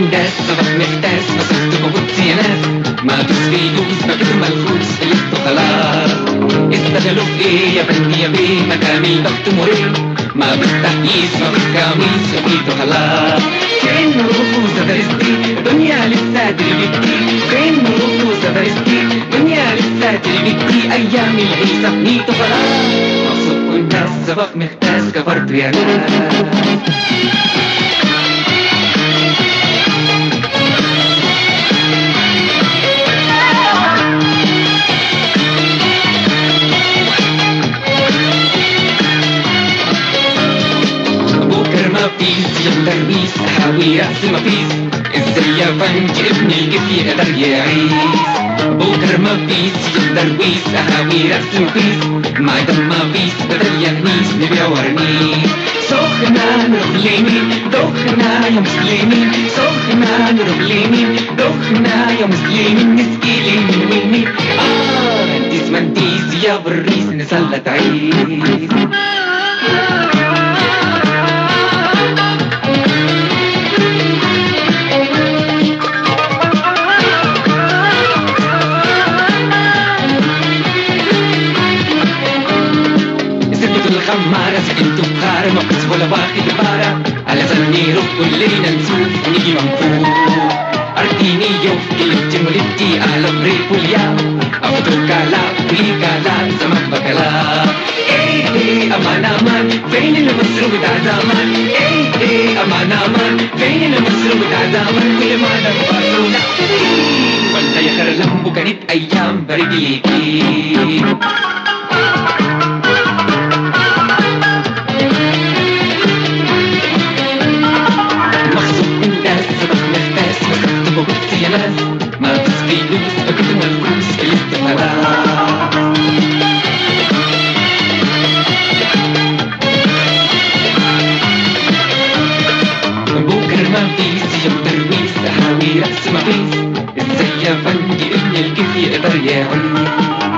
الناس صباح محتاس مسكتكم قلت يا ناس ما تسفيدوش بكتم الفلوس اللي خلاص استغلوا في ايه يا بني يا بيه مكامي بكتم وريه ما بالتحييس ما بالكاميس وقيتوا خلاص فين نروح سفرستي دنيا لسه تلبكتي فين نروح سفرستي دنيا لسه تلبكتي ايام العيسى نيتوا خلاص مبسوط الناس صباح محتاس كفرتوا يا ناس مفيش يا ترميس احاوي رأس مفيش ازاي يا فنج ابني كيف يقدر يعيش بكر مفيش يا درويس احاوي رأس مفيش ما دام مفيش بدل يغنيس نبيع ورنيس سخنة نروح ليمين دخنة يا مسلمين سخنة نروح ليمين دخنة يا مسلمين نسقي ليمين ويمين انتيس منتيس يا بريس نسلط عيس الخمارة سكنتوا بخارة ما كنت ولا واخد بارة على ظني روح كلنا نسوف ونيجي منفوخ أرتيني يوف كلبتي ولدتي أهلا بريك واليام أفضل كلام ولي كلام زمان بكلام إيه أمان أمان فين المصر بتاع زمان إيه أمان أمان فين المصر بتاع زمان كل ما نبغى وانت يا خرلم وكانت أيام برجليكي ما تسفيلوس بكتم الفلوس الاستقلال بكر ما فيش يا ترويس احاوي رأس ما فيش ازاي يا فندي ابن الكيف يقدر يعيش